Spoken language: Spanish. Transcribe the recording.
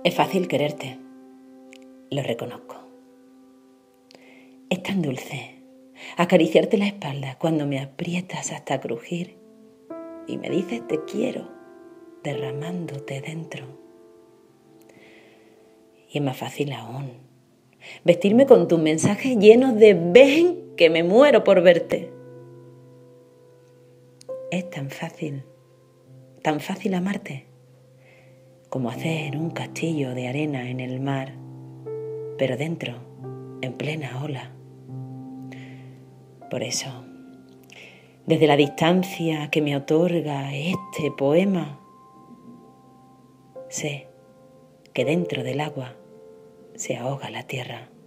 Es fácil quererte, lo reconozco. Es tan dulce acariciarte la espalda cuando me aprietas hasta crujir y me dices te quiero, derramándote dentro. Y es más fácil aún vestirme con tus mensajes llenos de ven que me muero por verte. Es tan fácil amarte como hacer un castillo de arena en el mar, pero dentro, en plena ola. Por eso, desde la distancia que me otorga este poema, sé que dentro del agua se ahoga la tierra.